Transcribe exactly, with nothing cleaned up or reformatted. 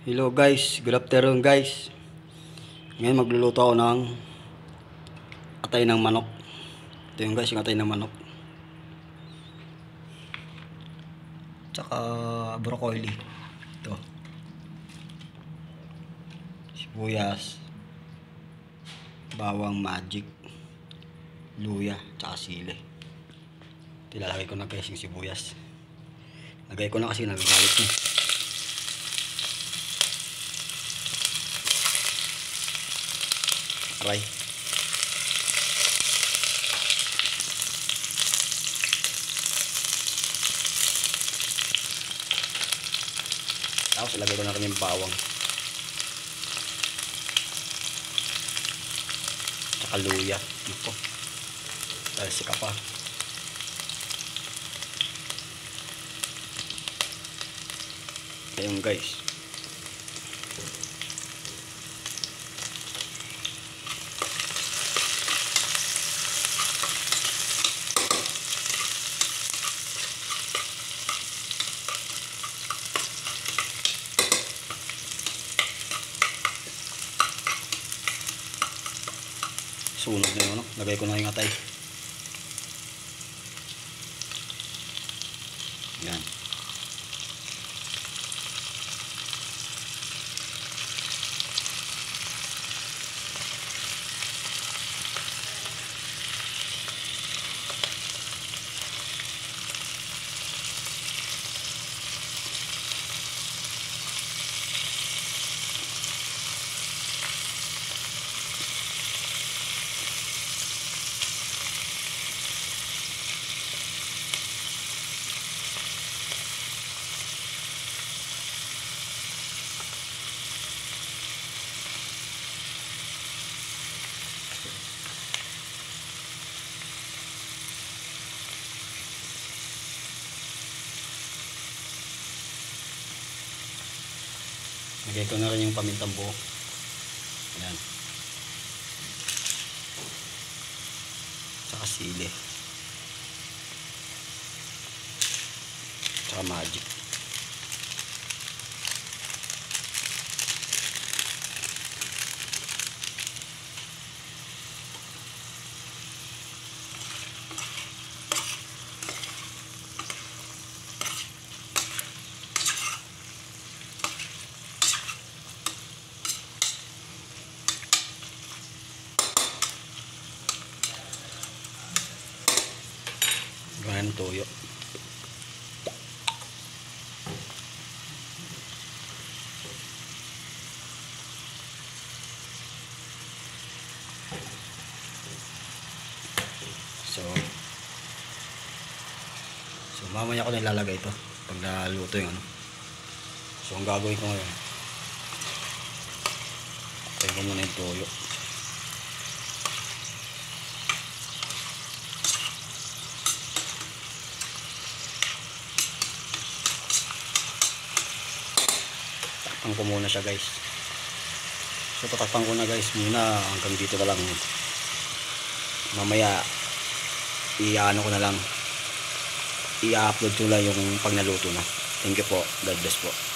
Hello guys, good afternoon guys. Ngayon magluluto ako ng atay ng manok. Ito yung guys, yung atay ng manok. Tsaka broccoli. Ito. Sibuyas. Bawang magic. Luya, tsaka sili. Tilalagay ko na guys yung sibuyas. Lagay ko na kasi nagagalit niya. Aray. Tapos ilagay ko na rin yung bawang. Tsaka luya. Ito. Dahil sika pa. Ayun guys. Sunog na yung ano, lagay ko na yung atay. Yan. Lagay ko na rin yung pamintang buo. Ayan. Tsaka sili. Tsaka magic. Ganyan toyo. So, so mamaya ko na ilalagay ito pag naluto yung ano. So, ang gagawin ko ngayon, tayo ko muna yung toyo. Tatakpan ko muna siya guys. So tatakpan ko na guys muna hanggang dito na lang. Mamaya i-ano ko na lang, i-upload ko lang yung pag naluto na. Thank you po. God bless po.